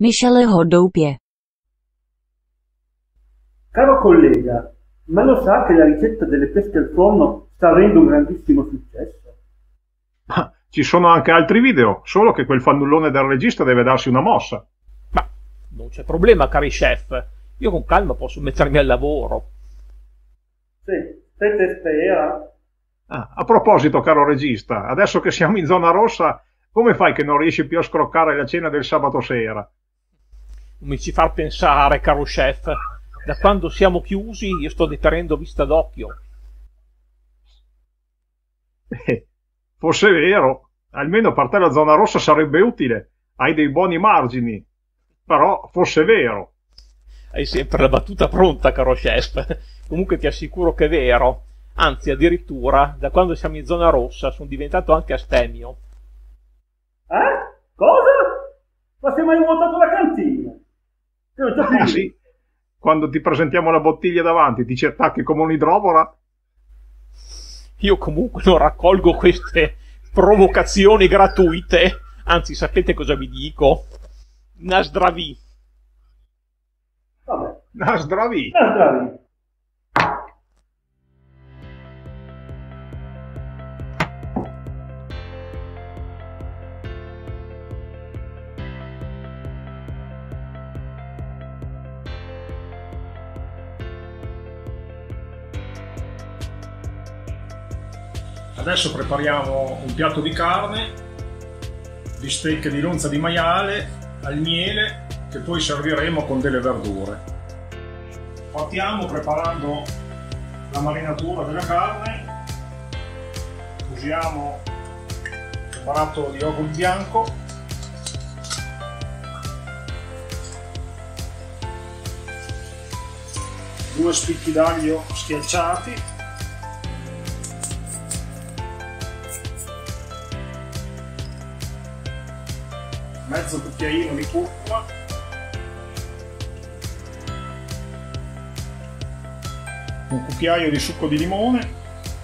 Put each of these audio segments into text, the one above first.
Micheleho doupě. Caro collega, ma lo sa che la ricetta delle pesche al forno sta avendo un grandissimo successo? Ma ci sono anche altri video, solo che quel fannullone del regista deve darsi una mossa. Ma non c'è problema, cari chef. Io con calma posso mettermi al lavoro. Sì, te spera. A proposito, caro regista, adesso che siamo in zona rossa, come fai che non riesci più a scroccare la cena del sabato sera? Non mi ci far pensare, caro chef. Da quando siamo chiusi io sto deterrendo vista d'occhio. Fosse vero, almeno per te la zona rossa sarebbe utile, hai dei buoni margini. Però fosse vero. Hai sempre la battuta pronta, caro chef. Comunque ti assicuro che è vero. Anzi, addirittura, da quando siamo in zona rossa sono diventato anche astemio. Cosa? Ma se mai vuotato la cantina? Non c'ho più. Sì, quando ti presentiamo la bottiglia davanti ti ci attacchi come un'idrovora. Io comunque non raccolgo queste provocazioni gratuite. Anzi, sapete cosa vi dico? Nasdravi. Vabbè. Nasdravi. Nasdravi. Adesso prepariamo un piatto di carne, bistecche di lonza di maiale al miele che poi serviremo con delle verdure. Partiamo preparando la marinatura della carne. Usiamo un barattolo di yogurt bianco, due spicchi d'aglio schiacciati, mezzo cucchiaino di curcuma, un cucchiaio di succo di limone,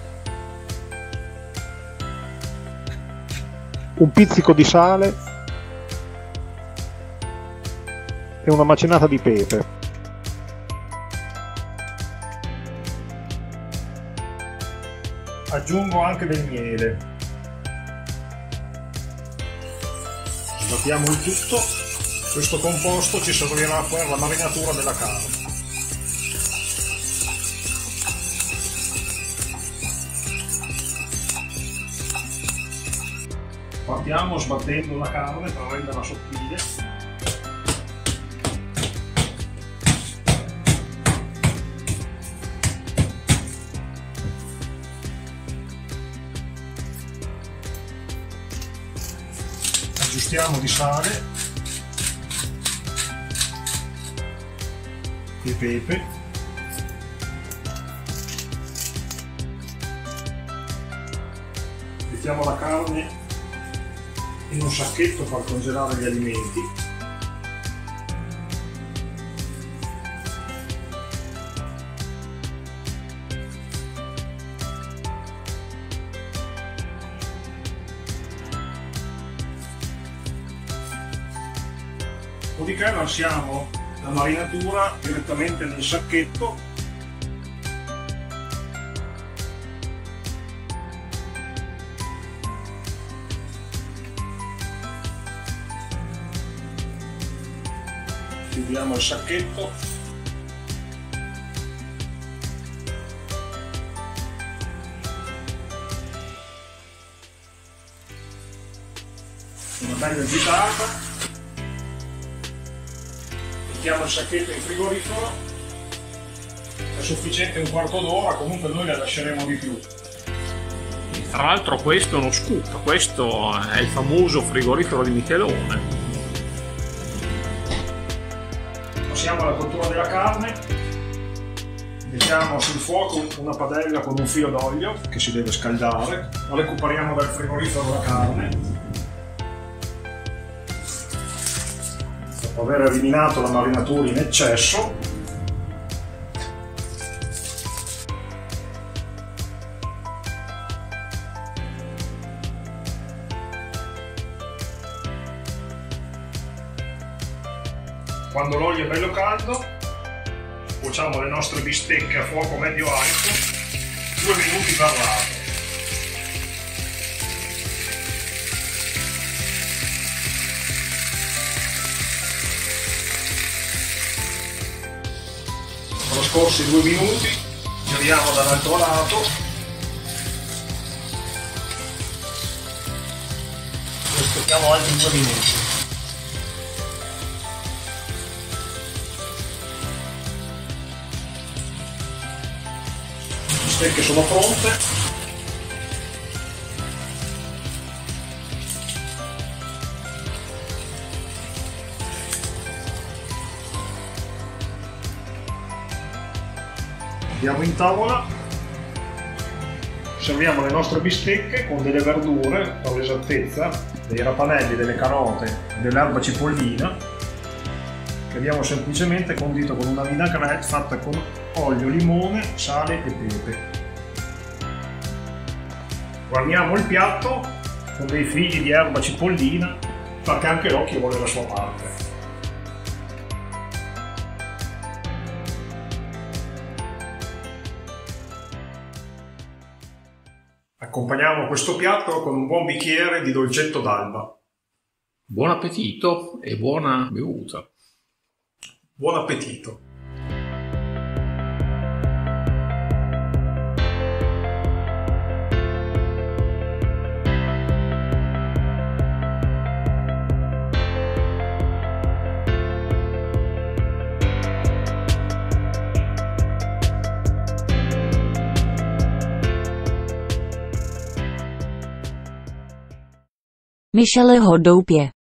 un pizzico di sale e una macinata di pepe. Aggiungo anche del miele. Sbattiamo il tutto. Questo composto ci servirà per la marinatura della carne. Partiamo sbattendo la carne per renderla sottile. Aggiustiamo di sale e pepe. Mettiamo la carne in un sacchetto per congelare gli alimenti. Dopodiché lasciamo la marinatura direttamente nel sacchetto . Chiudiamo il sacchetto . Una bella agitata. Mettiamo il sacchetto in frigorifero, è sufficiente un quarto d'ora, comunque noi la lasceremo di più. Tra l'altro questo è uno scoop, questo è il famoso frigorifero di Michelone. Passiamo alla cottura della carne, mettiamo sul fuoco una padella con un filo d'olio che si deve scaldare, recuperiamo dal frigorifero la carne. Dopo aver eliminato la marinatura in eccesso, Quando l'olio è bello caldo, cuociamo le nostre bistecche a fuoco medio alto, 2 minuti per lato. Trascorsi 2 minuti, giriamo dall'altro lato e aspettiamo altri 2 minuti. Le bistecche sono pronte. Andiamo in tavola, serviamo le nostre bistecche con delle verdure, per l'esattezza, dei rapanelli, delle carote e dell'erba cipollina, che abbiamo semplicemente condito con una vinaigrette fatta con olio, limone, sale e pepe. Guarniamo il piatto con dei fili di erba cipollina, perché anche l'occhio vuole la sua parte. Accompagniamo questo piatto con un buon bicchiere di dolcetto d'alba. Buon appetito e buona bevuta. Buon appetito! Micheleho doupě.